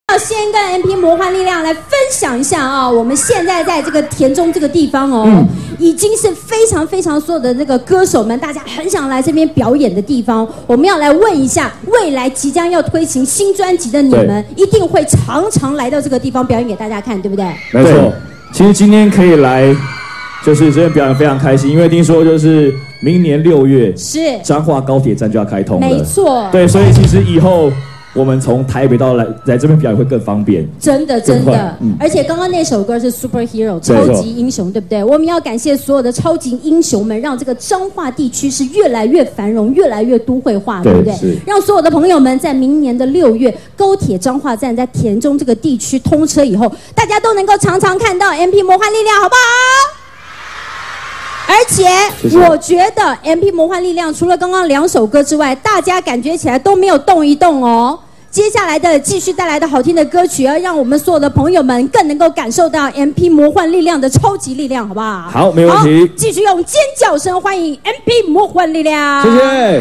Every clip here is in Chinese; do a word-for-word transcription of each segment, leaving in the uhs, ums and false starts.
要先跟 M P 魔幻力量来分享一下啊，我们现在在这个田中这个地方哦，嗯、已经是非常非常所有的那个歌手们，大家很想来这边表演的地方。我们要来问一下，未来即将要推行新专辑的你们，一定会常常来到这个地方表演给大家看，对不对？ 没错，其实今天可以来，就是这边表演非常开心，因为听说就是明年六月是彰化高铁站就要开通了， 没错， 对，所以其实以后。我们从台北到来来这边表演会更方便， 真的真的，嗯、而且刚刚那首歌是 Superhero 超级英雄，对不对？我们要感谢所有的超级英雄们，让这个彰化地区是越来越繁荣，越来越都会化，对不对？让所有的朋友们在明年的六月，高铁彰化站在田中这个地区通车以后，大家都能够常常看到 M P 魔幻力量，好不好？而且我觉得 M P 魔幻力量除了刚刚两首歌之外，大家感觉起来都没有动一动哦。接下来的继续带来的好听的歌曲，要让我们所有的朋友们更能够感受到 M P 魔幻力量的超级力量，好不好？ 好，没问题。 继续用尖叫声欢迎 M P 魔幻力量。 谢谢。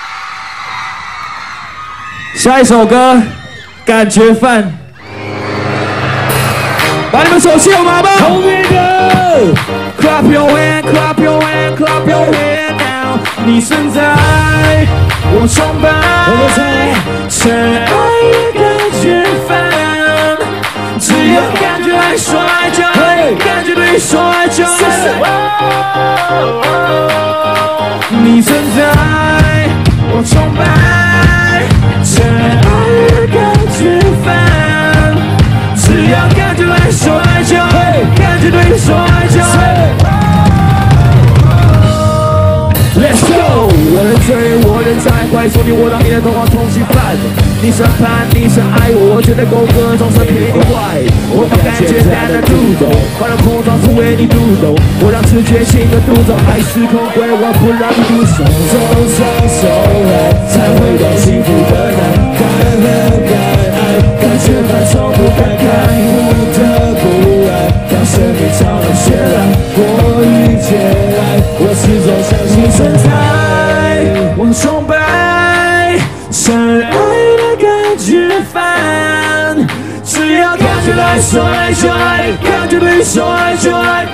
下一首歌，感觉饭。把你们手牵好吗？后面的 ，Clap your hand, clap your hand, clap your hand now。你身在我崇拜，深爱的感觉饭，只要感觉爱说爱就爱，感觉对说爱就爱。你身在我崇拜，深爱的感觉饭，只要感觉爱说爱就爱，感觉对说爱就爱。Let's go！ 我认真，我认在，快说你我当你的童话通缉犯。你审判，你深爱我，我觉得狗哥总是偏你坏。我把感觉淡淡读懂，快乐空装是为你读懂。我让直觉性的独走，爱是空鬼，我不让你独守。走上手来，才会懂幸福的难。敢和敢爱，感觉反从不感慨，不得不爱，让生命超越绚烂。我遇见爱，我始终相信。存在，我崇拜，深爱的感觉饭，只要感觉来说爱就爱，感觉对说爱就爱。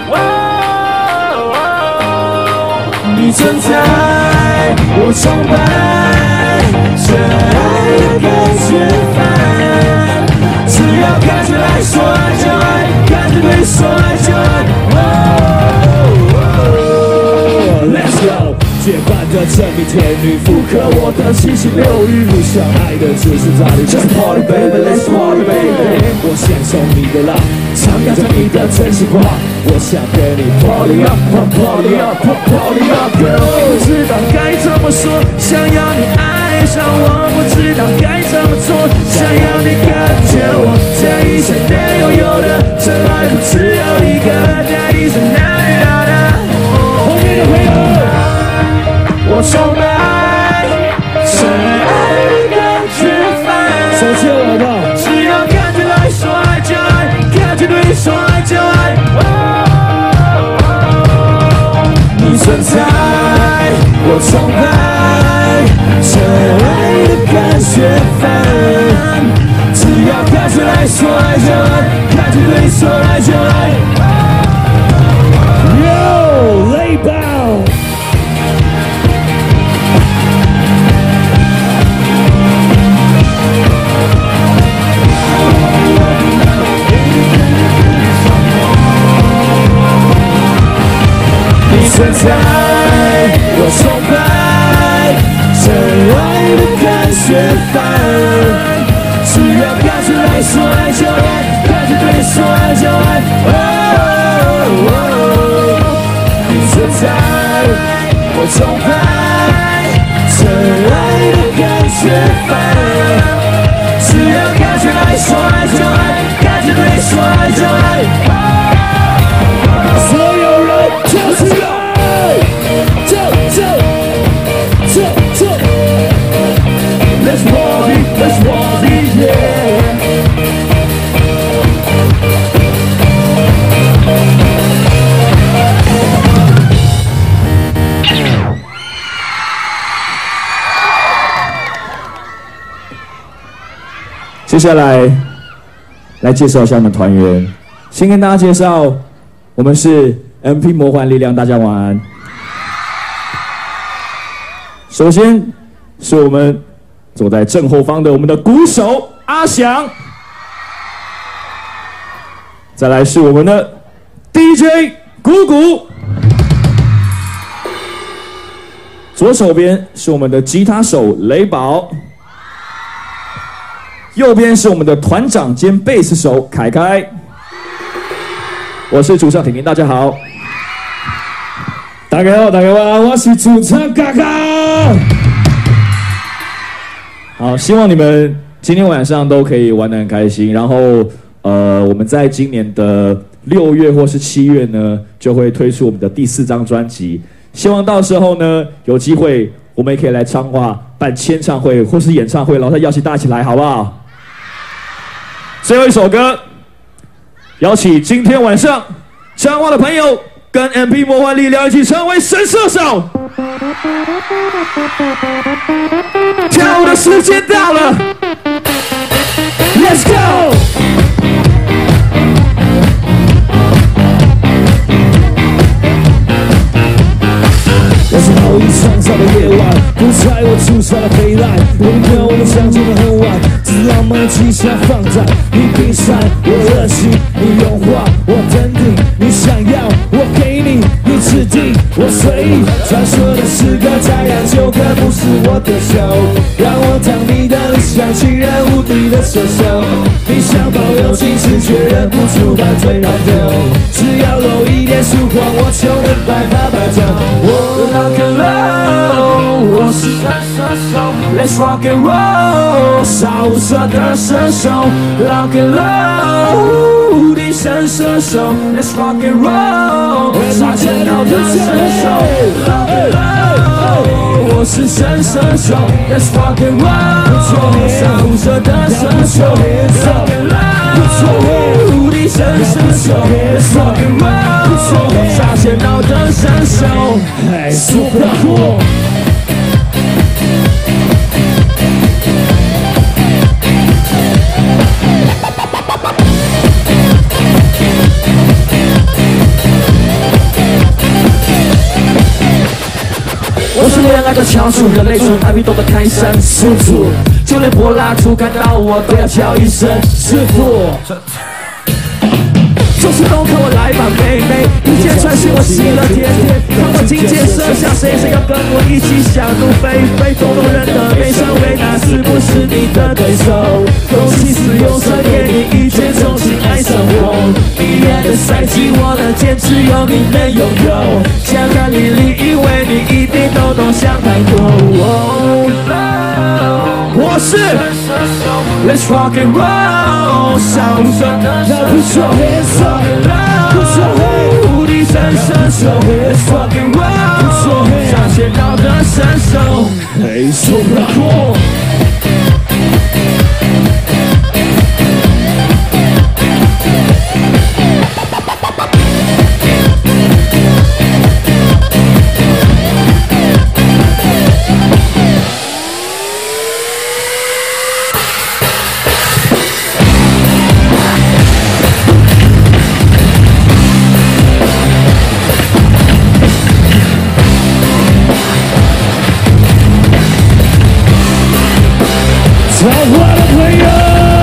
你存在，我崇拜，深爱的感觉饭，只要感觉来说爱就爱，感觉对说爱就爱。Let's go！ 绝版的真命天女复刻我的七情六欲，不想爱的只是在你 Just party baby, let's party baby。我享受你的浪，唱着你的真心话，我想跟你 party up, party up, party up, girl。我不知道该怎么说，想要你爱上我，不知道该怎么做，想要你感觉我，这一生得拥有的真爱不只有一个，这一生难遇到的。后面的朋友。我崇拜，深爱的感觉饭，手牵我好不好？只要感觉来说爱就爱，感觉对说爱就爱。你存在，我崇拜，深爱的感觉饭，只要感觉来说爱就爱，感觉对说爱就爱。Yo， 雷暴。存在，我崇拜，深爱的感觉饭，只要感觉来说爱就爱，感觉对说爱就爱。你存在，我崇拜，深爱的感觉饭，只要感觉来说爱就爱，感觉对说爱就爱。所有人跳起来！Let's party, let's party, yeah. 接下来来介绍一下我们团员。先跟大家介绍，我们是 M P 魔幻力量，大家晚安。首先是我们坐在正后方的我们的鼓手阿翔，再来是我们的 D J 鼓鼓，左手边是我们的吉他手雷宝，右边是我们的团长兼贝斯手凯凯。我是主唱婷婷，大家好。大家好，大家好，我是主唱嘎嘎。好，希望你们今天晚上都可以玩得很开心。然后，呃，我们在今年的六月或是七月呢，就会推出我们的第四张专辑。希望到时候呢，有机会我们也可以来彰化办签唱会或是演唱会，然后再邀请大家一起来，好不好？最后一首歌，邀请今天晚上彰化的朋友。跟 M P 魔幻力量一起成为神射手，跳舞的时间到了 ，Let's go！ 我是好意创造的夜晚，不猜我出场的飞来，我们朋友我们相见的很晚，只浪漫的气象放在你冰山，我热情，你融化，我登顶，你想要，我给你，你指定，我随意。传说的诗歌再燃就可不是我的手，让我当你的理想，情人无敌的射手。你想保有矜持，却忍不住把嘴绕掉，只要露一点曙光，我就能百发百中。我 Rock and roll， 我是神射手 ，Let's rock and roll， 杀无赦的神手 ，Rock and roll， 无敌神射手 ，Let's rock and roll， 杀千刀的神手 ，Rock and roll， 我是神射手 ，Let's rock and roll， 杀无赦的神手 ，Rock and roll， 无敌神射手 ，Let's rock and roll， 杀千刀的神手。Super cool！ 我是恋爱的翘楚，人类从海皮懂得开山始祖，就连柏拉图看到我都要叫一声师傅。就是都看我来吧，妹妹，一箭穿心我喜乐甜甜，看我金箭射向谁，谁要跟我一起想入非非，动动人的悲伤，为那是不是你的对手？用气死用神给你一拳，重新爱上我。一年的赛季，我的剑只有你能拥有。想看你里，因为你一定都懂想太多。我是 Let's rock and roll， 上升的神手 ，Rock and roll， 无敌神射手 ，Let's rock and roll， 上线到的神手 ，Hey super cool。彰化的朋友，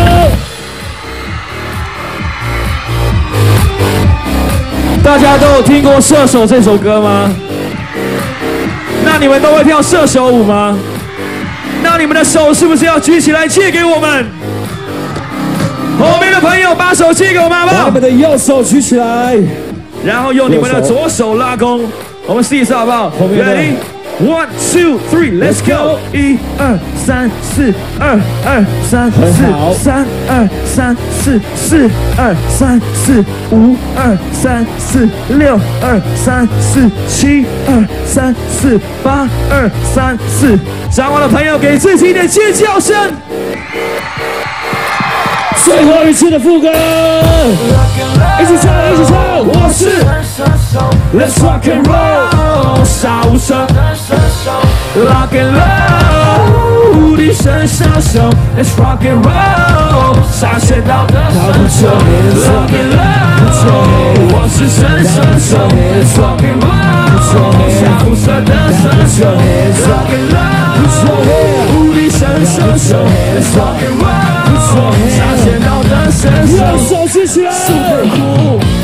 大家都有听过《射手》这首歌吗？那你们都会跳射手舞吗？那你们的手是不是要举起来借给我们？后面的朋友把手借给我们好不好？把你们的右手举起来，然后用你们的左手拉弓。我们试一次好不好？后面的。One, two, three, let's go！ 一二三四，二二三四，三二三四，四二三四，五二三四，六二三四，七二三四，八二三四。彰化的朋友给自己一点尖叫声！最后一次的副歌，一起唱，一起唱！我是 Let's rock and roll， 杀无赦的神手 ，Rock and roll， 无敌神射手 ，Let's rock and roll， 杀线到的神手 ，Love and love， 我是神射手 ，Let's rock and roll， 下辐射的神手 ，Love and love， 无敌神射手 ，Let's rock and roll， 杀线到的神手， 右手举起来 ，Super cool。